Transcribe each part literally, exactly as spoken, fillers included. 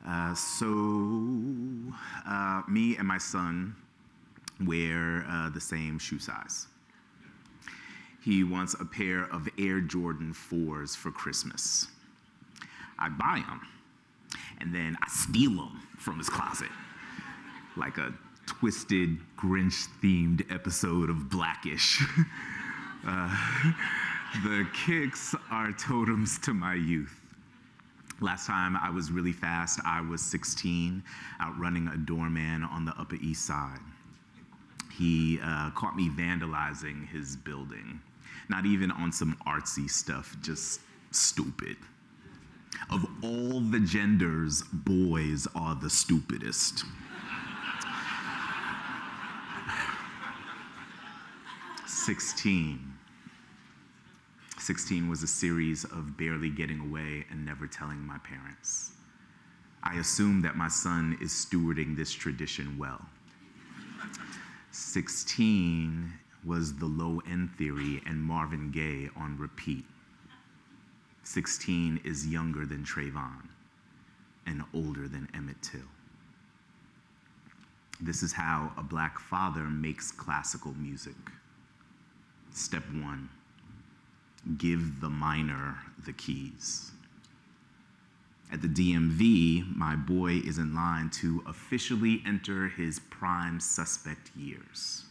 Uh, so, uh, me and my son wear uh, the same shoe size. He wants a pair of Air Jordan fours for Christmas. I buy them, and then I steal them from his closet, like a twisted, Grinch-themed episode of Blackish. uh, the kicks are totems to my youth. Last time I was really fast, I was sixteen, outrunning a doorman on the Upper East Side. He uh, caught me vandalizing his building. Not even on some artsy stuff, just stupid. Of all the genders, boys are the stupidest. sixteen. sixteen was a series of barely getting away and never telling my parents. I assume that my son is stewarding this tradition well. sixteen was the Low End Theory and Marvin Gaye on repeat. sixteen is younger than Trayvon and older than Emmett Till. This is how a black father makes classical music. Step one. Give the minor the keys. At the D M V, my boy is in line to officially enter his prime suspect years.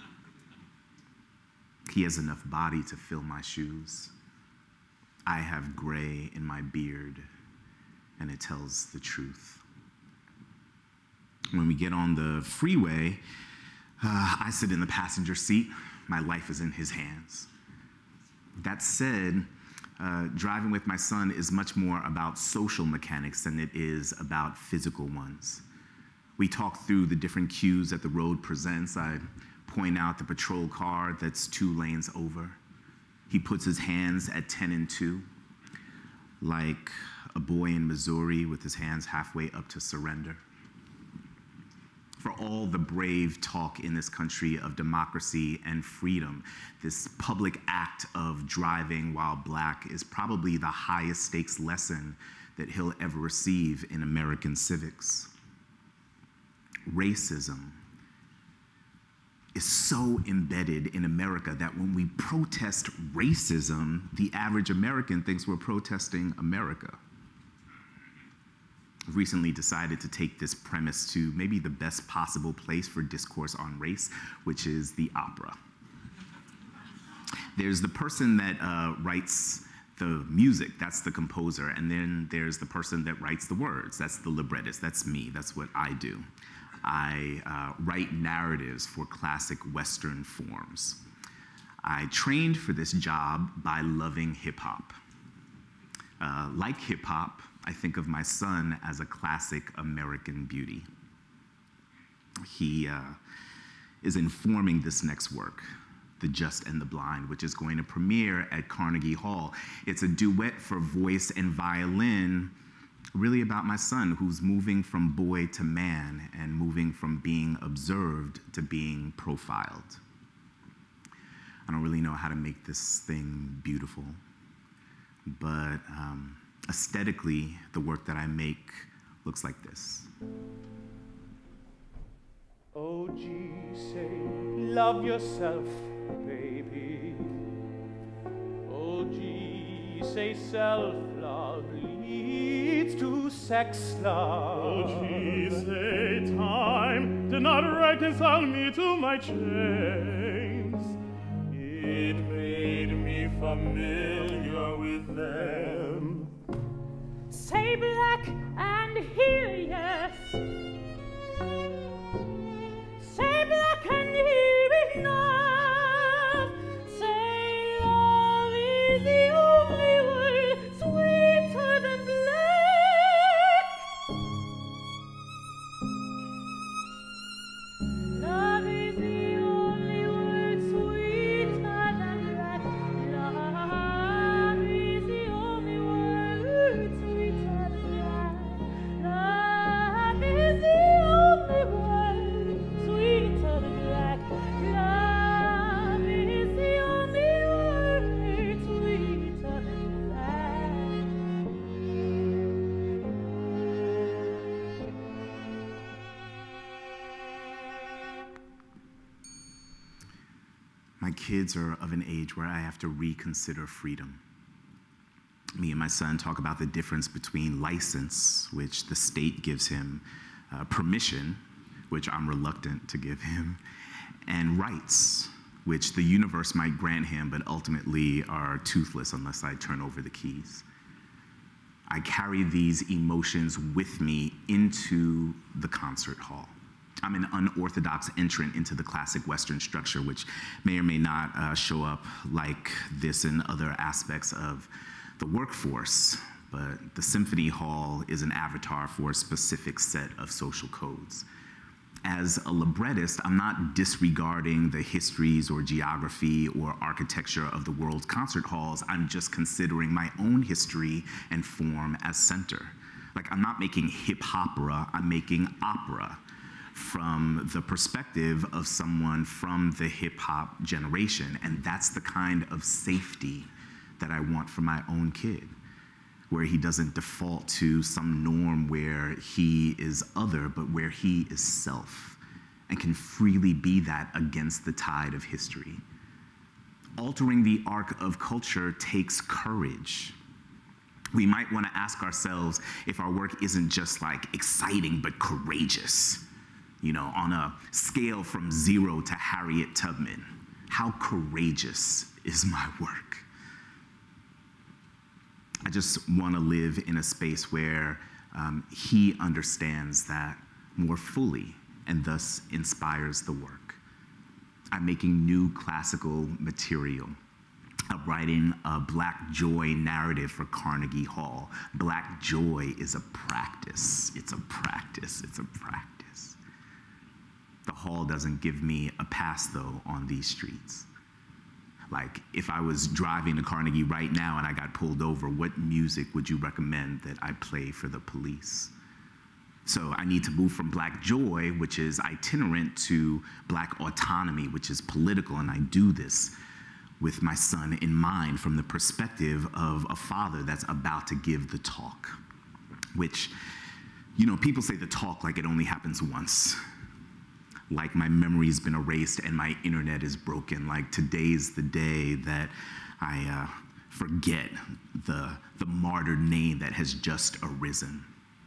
He has enough body to fill my shoes. I have gray in my beard, and it tells the truth. When we get on the freeway, uh, I sit in the passenger seat. My life is in his hands. That said, uh, driving with my son is much more about social mechanics than it is about physical ones. We talk through the different cues that the road presents. I point out the patrol car that's two lanes over. He puts his hands at ten and two, like a boy in Missouri with his hands halfway up to surrender. For all the brave talk in this country of democracy and freedom, this public act of driving while black is probably the highest stakes lesson that he'll ever receive in American civics. Racism is so embedded in America that when we protest racism, the average American thinks we're protesting America. I've recently decided to take this premise to maybe the best possible place for discourse on race, which is the opera. There's the person that uh, writes the music, that's the composer, and then there's the person that writes the words, that's the librettist, that's me, that's what I do. I uh, write narratives for classic Western forms. I trained for this job by loving hip hop. Uh, like hip hop, I think of my son as a classic American beauty. He uh, is informing this next work, The Just and the Blind, which is going to premiere at Carnegie Hall. It's a duet for voice and violin, really about my son, who's moving from boy to man and moving from being observed to being profiled. I don't really know how to make this thing beautiful, but um, aesthetically, the work that I make looks like this. Oh, gee, say, love yourself, baby. Oh, gee, say, self-love leads to sex love. Oh, gee, say, time did not reconcile me to my chains. It made me familiar with them. Say black and hear yes. Say black and hear enough. Say love is the only word sweeter than black. Love is the only word sweeter than black. Love is the only word sweeter than black. Love My kids are of an age where I have to reconsider freedom. Me and my son talk about the difference between license, which the state gives him, uh, permission, which I'm reluctant to give him, and rights, which the universe might grant him, but ultimately are toothless unless I turn over the keys. I carry these emotions with me into the concert hall. I'm an unorthodox entrant into the classic Western structure, which may or may not uh, show up like this in other aspects of the workforce, but the symphony hall is an avatar for a specific set of social codes. As a librettist, I'm not disregarding the histories or geography or architecture of the world's concert halls. I'm just considering my own history and form as center. Like, I'm not making hip opera, I'm making opera from the perspective of someone from the hip hop generation. And that's the kind of safety that I want for my own kid, where he doesn't default to some norm where he is other, but where he is self and can freely be that against the tide of history. Altering the arc of culture takes courage. We might want to ask ourselves if our work isn't just like exciting, but courageous. You know, on a scale from zero to Harriet Tubman, how courageous is my work? I just want to live in a space where um, he understands that more fully and thus inspires the work. I'm making new classical material. I'm writing a Black Joy narrative for Carnegie Hall. Black Joy is a practice. It's a practice. It's a practice. The hall doesn't give me a pass, though, on these streets. Like, if I was driving to Carnegie right now and I got pulled over, what music would you recommend that I play for the police? So I need to move from Black Joy, which is itinerant, to Black autonomy, which is political, and I do this with my son in mind from the perspective of a father that's about to give the talk, which, you know, people say the talk like it only happens once. Like my memory's been erased and my internet is broken. Like today's the day that I uh, forget the, the martyred name that has just arisen.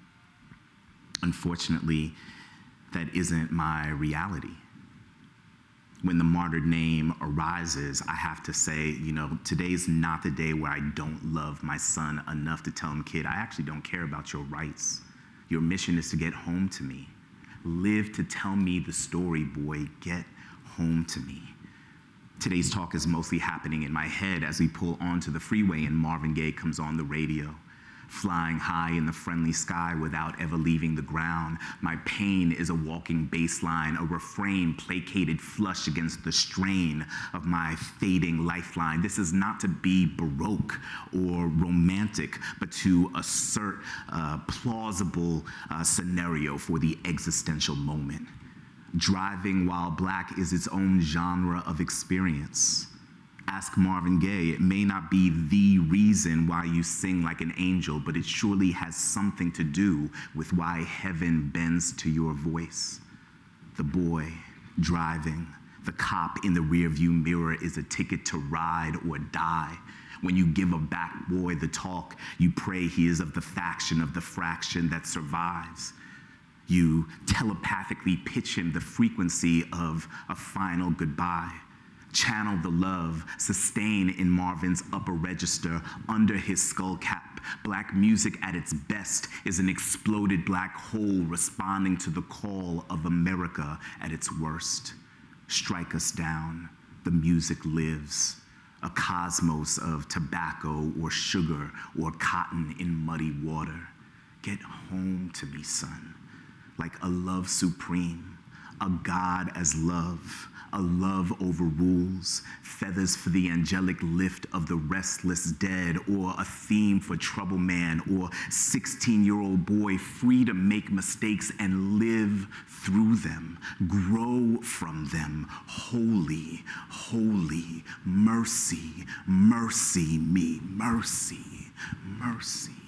Unfortunately, that isn't my reality. When the martyred name arises, I have to say, you know, today's not the day where I don't love my son enough to tell him, kid, I actually don't care about your rights. Your mission is to get home to me. Live to tell me the story, boy. Get home to me. Today's talk is mostly happening in my head as we pull onto the freeway and Marvin Gaye comes on the radio. Flying high in the friendly sky without ever leaving the ground. My pain is a walking bass line, a refrain placated flush against the strain of my fading lifeline. This is not to be Baroque or romantic, but to assert a plausible uh, scenario for the existential moment. Driving while black is its own genre of experience. Ask Marvin Gaye, it may not be the reason why you sing like an angel, but it surely has something to do with why heaven bends to your voice. The boy driving, the cop in the rearview mirror is a ticket to ride or die. When you give a back boy the talk, you pray he is of the faction of the fraction that survives. You telepathically pitch him the frequency of a final goodbye. Channel the love, sustain in Marvin's upper register, under his skull cap. Black music at its best is an exploded black hole responding to the call of America at its worst. Strike us down, the music lives. A cosmos of tobacco or sugar or cotton in muddy water. Get home to me, son, like a love supreme, a God as love. A love overrules, feathers for the angelic lift of the restless dead, or a theme for trouble man, or sixteen-year-old boy free to make mistakes and live through them, grow from them, holy, holy, mercy, mercy me, mercy, mercy.